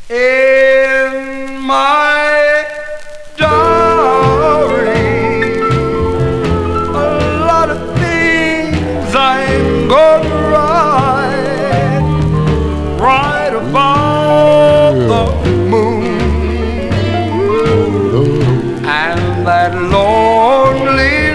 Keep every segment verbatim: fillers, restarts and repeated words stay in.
in my diary. A lot of things I'm gonna write, write about the moon and that lonely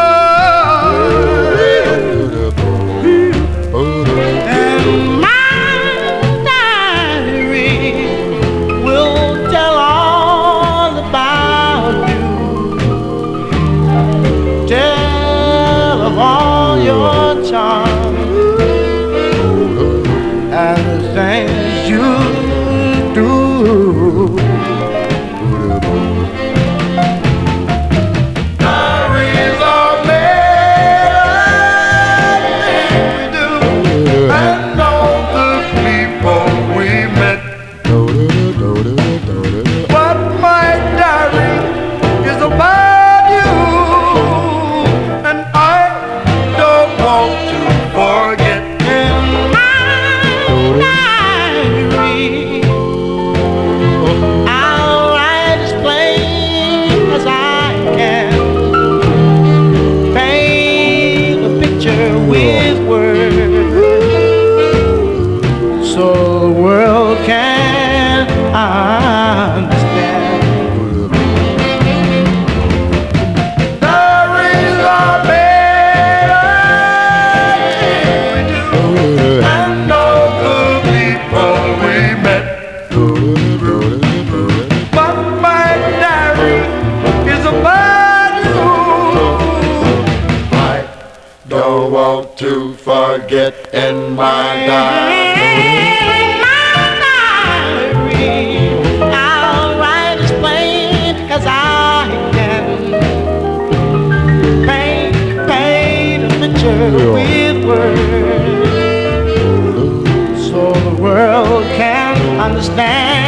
forget in my diary. I'll write as plain as I can. Paint, paint a picture with words so the world can understand.